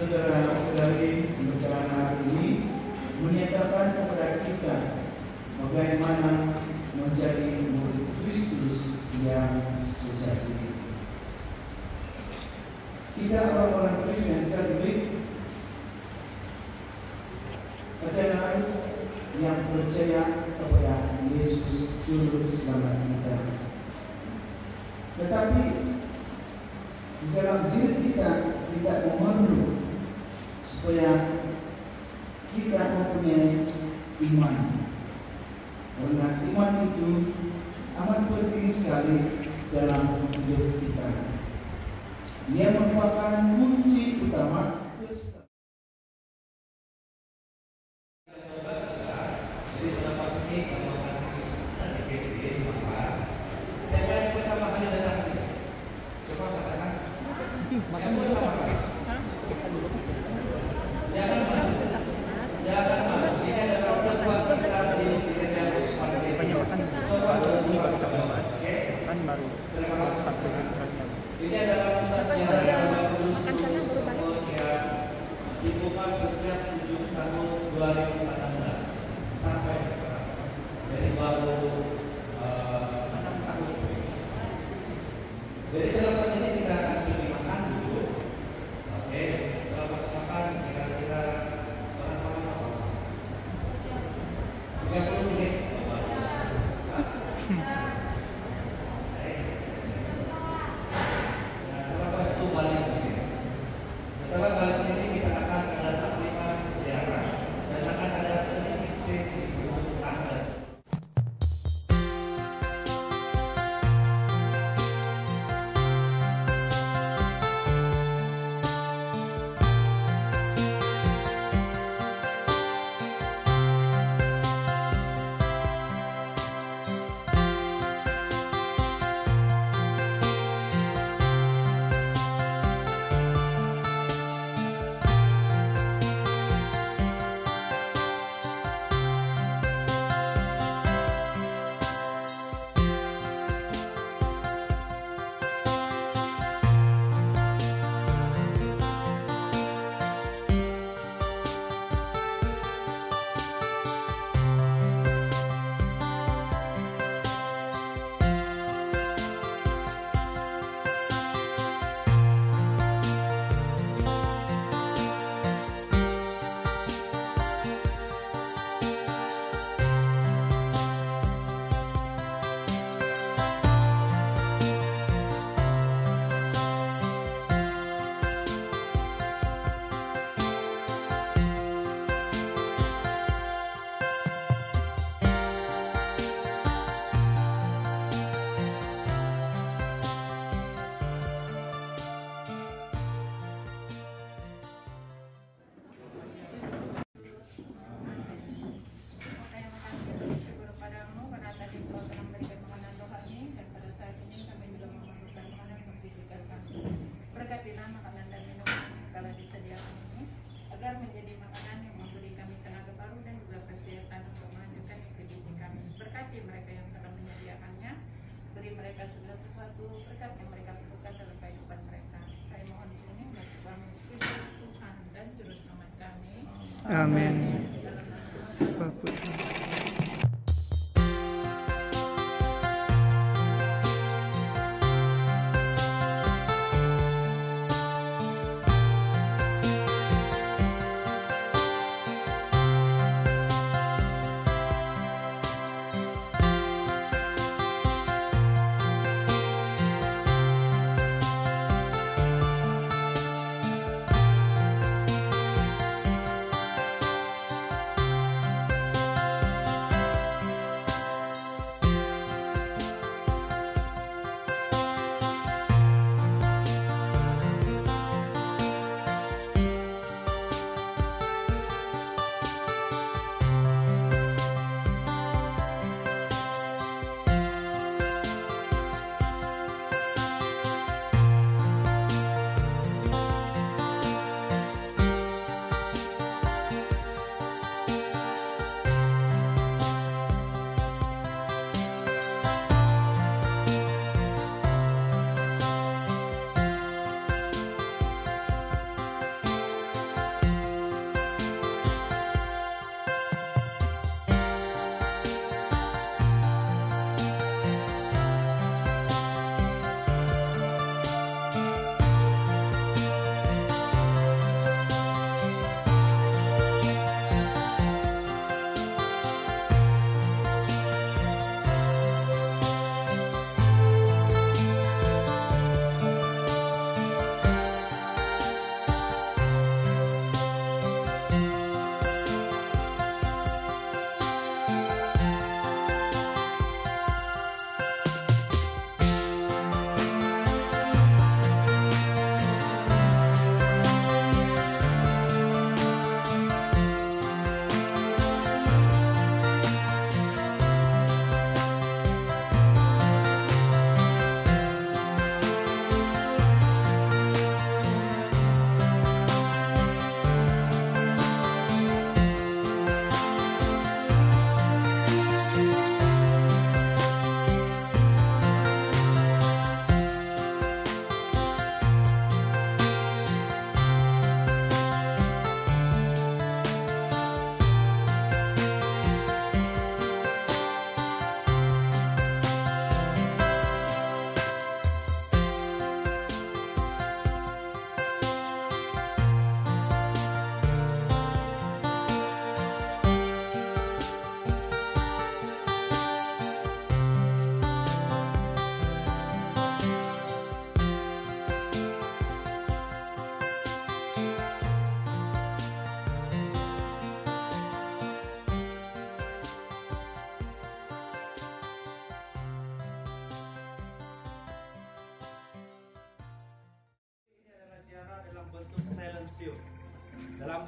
Saudara-saudari, pembicaraan hari ini menyatakan kepada kita bagaimana menjadi murid Kristus yang sejati. Kita orang-orang Kristen Katolik adalah yang percaya kepada Yesus Juru Selamat kita. Tetapi di dalam diri kita tidak memerlukan supaya kita mempunyai iman. Karena iman itu amat penting sekali dalam hidup kita. Dia merupakan kunci utama keselamatan. Jadi selepas ini kalau akan dari PDD maka siapa yang pertama kali datang sini? Coba katakan. Yang pertama. Jangan malu. Ini adalah pertemuan kita di gereja Puspa. Semua berdua oke? Terima kasih. Ini adalah pusat yang bagus yang dibuka sejak 7 tahun 2014 sampai sekarang. Jadi baru 6 tahun. Jadi selepas ini kita akan pergi makan dulu. Oke, selepas makan kira-kira makan apa? 30 menit. Balik ke sini. Setelah balik ke sini kita akan ada takliman ziarah dan akan ada sedikit sesi untuk Anda. Amin.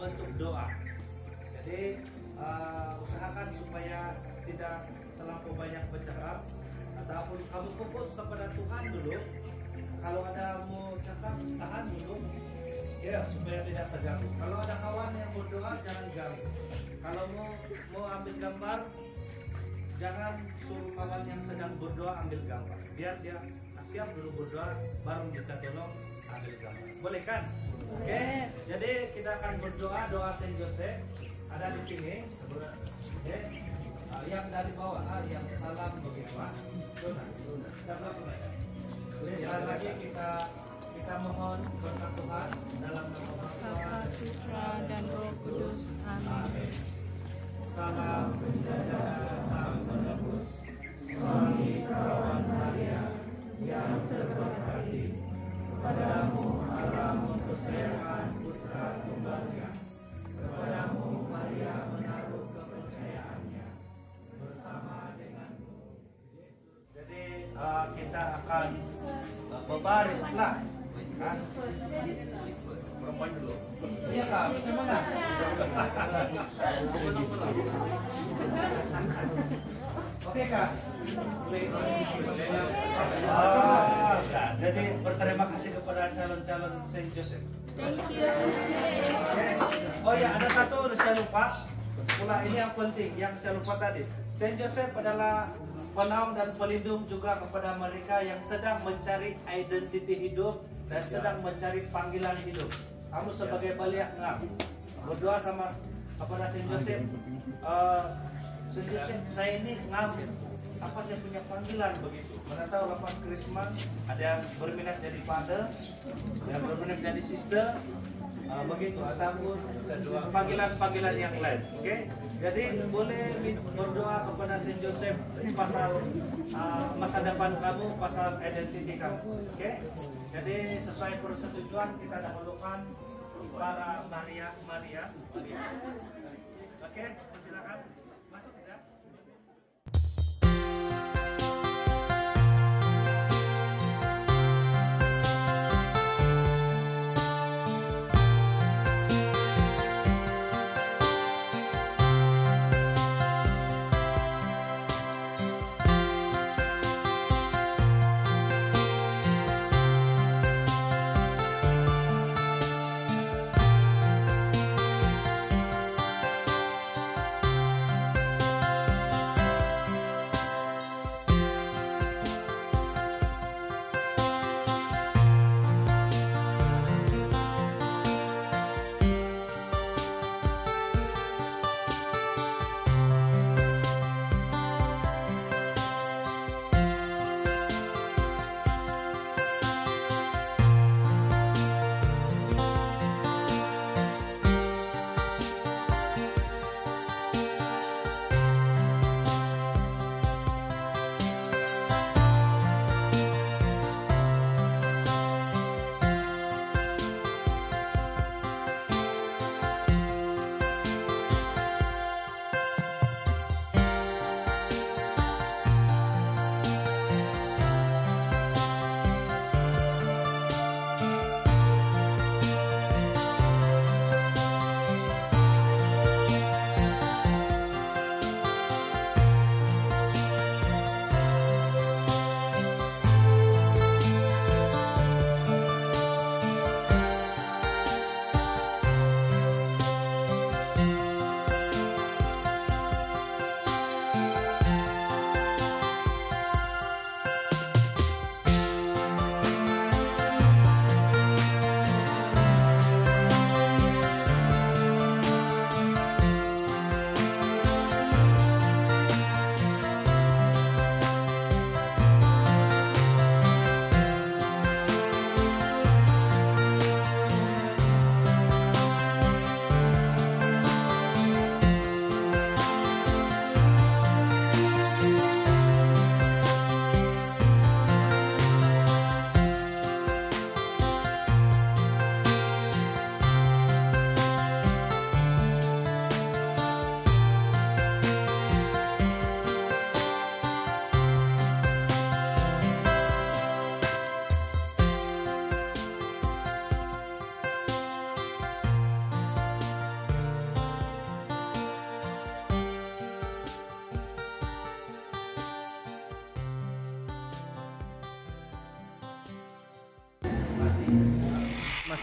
bentuk doa. Jadi usahakan supaya tidak terlalu banyak bercakap, ataupun kamu fokus kepada Tuhan dulu. Kalau ada mau cakap, tahan dulu, ya supaya tidak terganggu. Kalau ada kawan yang berdoa, jangan ganggu. Kalau mau ambil gambar, jangan suruh kawan yang sedang berdoa ambil gambar. Biar dia siap dulu berdoa, baru kita tolong ambil gambar. Boleh kan? Oke. Jadi kita akan berdoa doa Saint Joseph. Ada di sini. Oke. Yang dari bawah, yang salam begitu. Salam. Sekali lagi kita mohon berkat Tuhan dalam nama Bapa, Putra, dan Roh Kudus. Amin. Salam penjaga sang penebus, suami perawan Maria yang terberkati, kepadamu Allah mempercayakan putra tunggalnya, kepadamu Maria menaruh kepercayaannya bersama denganmu. Jadi kita akan berbarislah, kan? Perempuan dulu. Iya kak, gimana? Oke kak. Jadi berterima kasih kepada calon-calon Saint Joseph. Thank you. Oke. Oh ya, ada satu saya lupa. Pula ini yang penting, yang saya lupa tadi. Saint Joseph adalah penaung dan pelindung juga kepada mereka yang sedang mencari identiti hidup dan sedang mencari panggilan hidup. Kamu sebagai baliak ngam berdoa sama kepada Saint Joseph. Saint Joseph, saya ini ngam, apa saya punya panggilan begitu. Mana tahu lepas Krismas ada yang berminat jadi father, yang berminat jadi sister, begitu, ataupun panggilan-panggilan yang lain. Oke? Jadi boleh berdoa kepada Saint Joseph pasal masa depan kamu, pasal identiti kamu. Oke? Jadi sesuai persetujuan kita dahulukan para Maria. Oke, silakan masuk ya.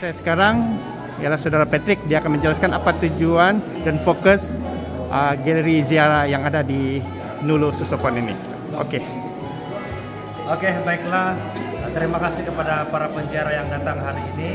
Saya sekarang ialah Saudara Patrick. Dia akan menjelaskan apa tujuan dan fokus galeri ziarah yang ada di Nulu Susopon ini. Oke, baiklah. Terima kasih kepada para penziarah yang datang hari ini.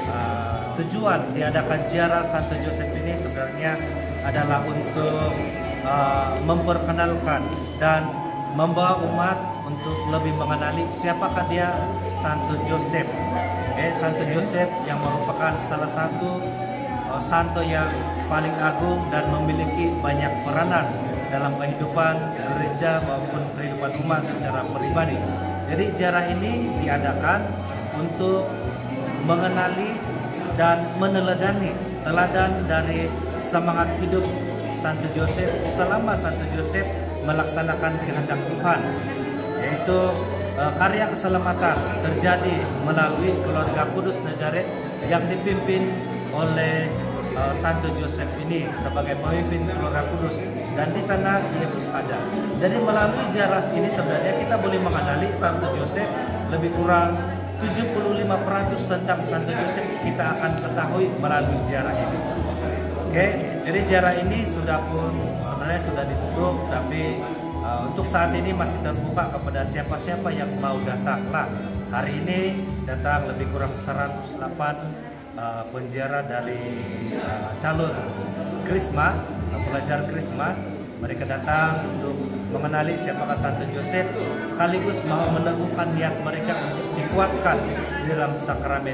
Tujuan diadakan ziarah Santo Joseph ini sebenarnya adalah untuk memperkenalkan dan membawa umat untuk lebih mengenali siapakah dia Santo Joseph. Santo Joseph yang merupakan salah satu santo yang paling agung dan memiliki banyak peranan dalam kehidupan gereja maupun kehidupan umat secara pribadi. Jadi ziarah ini diadakan untuk mengenali dan meneladani teladan dari semangat hidup Santo Joseph selama Santo Joseph melaksanakan kehendak Tuhan, yaitu karya keselamatan terjadi melalui keluarga kudus Nazaret yang dipimpin oleh Santo Joseph ini sebagai pemimpin keluarga kudus, dan di sana Yesus ada. Jadi melalui ziarah ini sebenarnya kita boleh mengenali Santo Joseph lebih kurang 75% tentang Santo Joseph kita akan ketahui melalui ziarah ini. Jadi ziarah ini sebenarnya sudah ditutup, tapi untuk saat ini masih terbuka kepada siapa-siapa yang mau datang. Hari ini datang lebih kurang 108 penziarah dari calon Krisma, pelajar Krisma. Mereka datang untuk mengenali siapakah Santo Joseph, sekaligus mau meneguhkan niat mereka untuk dikuatkan di dalam sakramen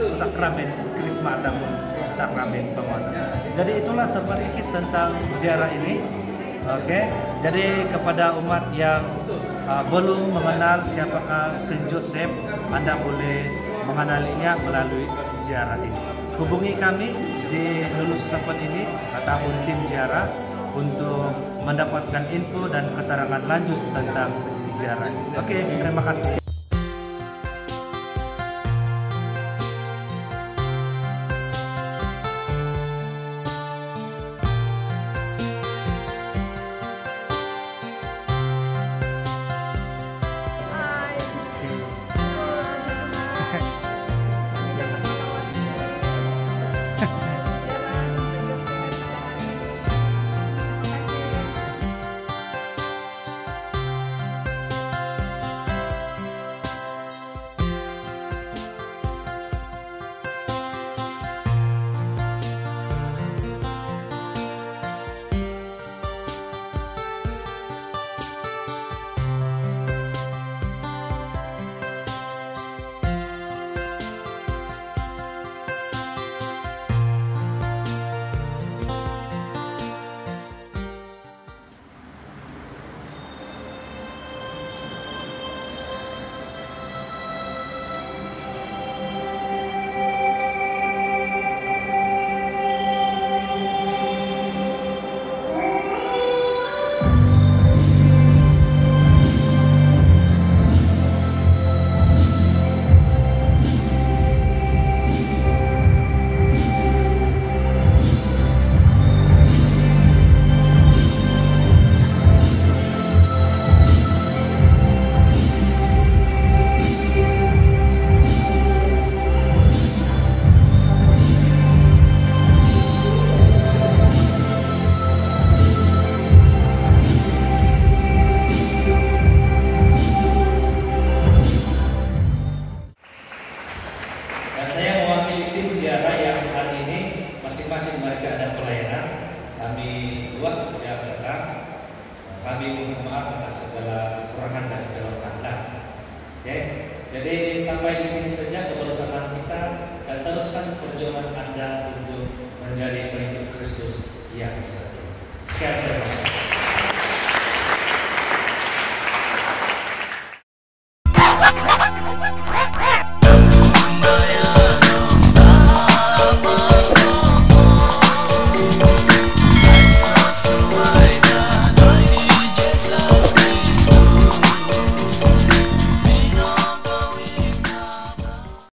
Krisma ataupun sakramen penguatan. Jadi itulah serba sedikit tentang ziarah ini. Jadi kepada umat yang belum mengenal siapakah Saint Joseph, Anda boleh mengenalinya melalui ziarah ini. Hubungi kami di Nulu Susopon ini ataupun tim ziarah untuk mendapatkan info dan keterangan lanjut tentang ziarah. Terima kasih. Masing-masing mereka ada pelayanan. Kami dua sejak datang. Kami mohon maaf atas segala kekurangan dan kelemahan. Jadi sampai di sini saja kebersamaan kita, dan teruskan perjuangan Anda untuk menjadi pengikut Kristus yang setia. Sekian, terima kasih.